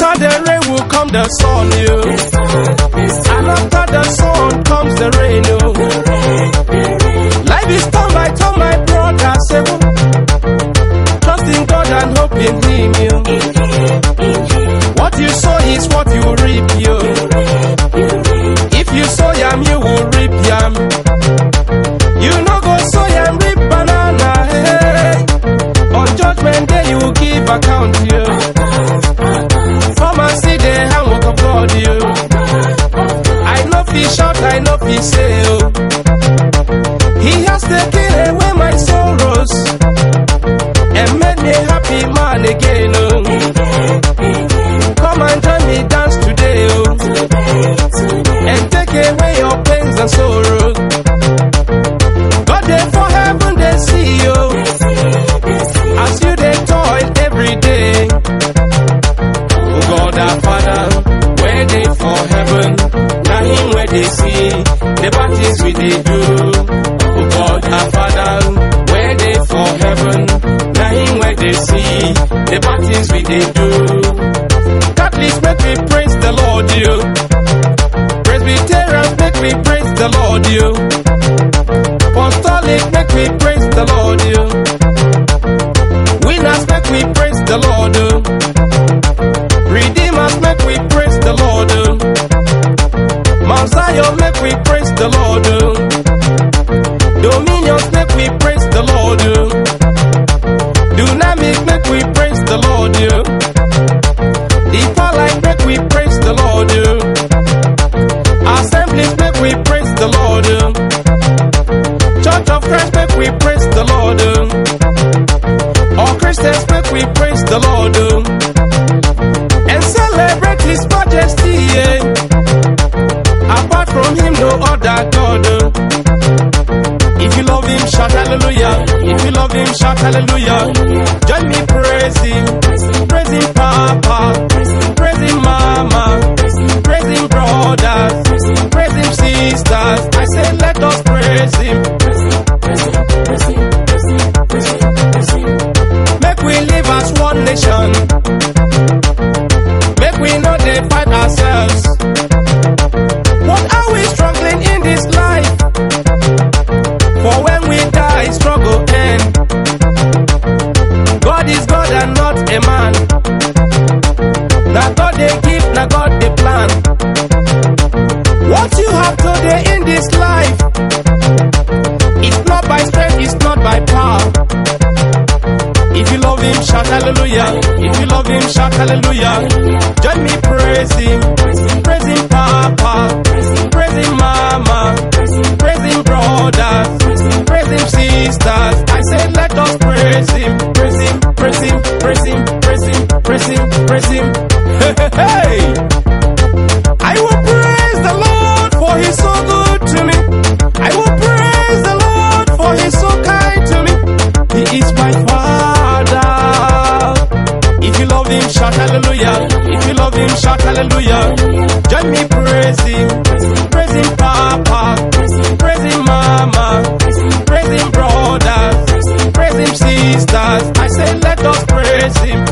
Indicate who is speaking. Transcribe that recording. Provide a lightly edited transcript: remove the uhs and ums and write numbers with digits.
Speaker 1: after the rain will come the sun, you. And after the sun comes the rain, you. Life is turn by turn, my brother, say, trust in God and hope in Him, you. What you sow is what you reap, you. If you sow yam, you will reap yam. You no go sow yam, reap banana, hey. On judgment day you will give account, you. Farmer see the handwork of God, you. I know fi shout, I know fi say, oh. He has taken away my sorrows and made me a happy man again, oh. Come and join me dance today, oh. And take away your pains and sorrows. God there for heaven they see you, as you they toil every day. Oh God our Father, where they for heaven, now Him where they see the bad things we they do. Oh God our Father, where they for heaven, now Him where they see the bad things we they do. Catholics make me praise the Lord, you. Presbyterians make me praise the Lord, you. Apostolic make me praise the Lord, you. Winners make me praise the Lord, you. Redeemers make we praise the Lord, you. Mount Zion make we praise the Lord, you. Dominions make we praise the Lord, you. Dynamic make we praise the Lord, you. Deeper life make we praise the Lord, you. Assemblies make we praise the Lord, you. Church of Christ make we praise the Lord, you. All Christians make we praise the Lord, you. And celebrate His majesty, yeah. Apart from Him no other God, If you love Him, shout hallelujah. If you love Him, shout hallelujah. Join me praise Him. Praise Him Papa, praise Him Mama, praise Him brothers, praise Him sisters. I say let us praise Him. Make we live as one nation. Make we know they fight ourselves. What are we struggling in this life? For when we die, struggle end. God is God and not a man. Now God they give, now God they plan. What you have today in this life, it's not by strength, it's not by power. If you love Him, shout hallelujah. If you love Him, shout hallelujah. Join me praise Him. Praise Him Papa, praise Him Mama, praise Him brothers, praise Him sisters. I say let us praise Him. Praise Him, praise Him, praise Him, praise Him, praise Him, praise Him. Hey, hey, hey. I will praise the Lord for He's so good to me. I will praise the Lord for He's so kind to me. He is my Father. If you love Him, shout hallelujah. If you love Him, shout hallelujah. Join me praise Him. Praise Him Papa, praise Him Mama, praise Him brothers, praise Him sisters. I say let us praise Him.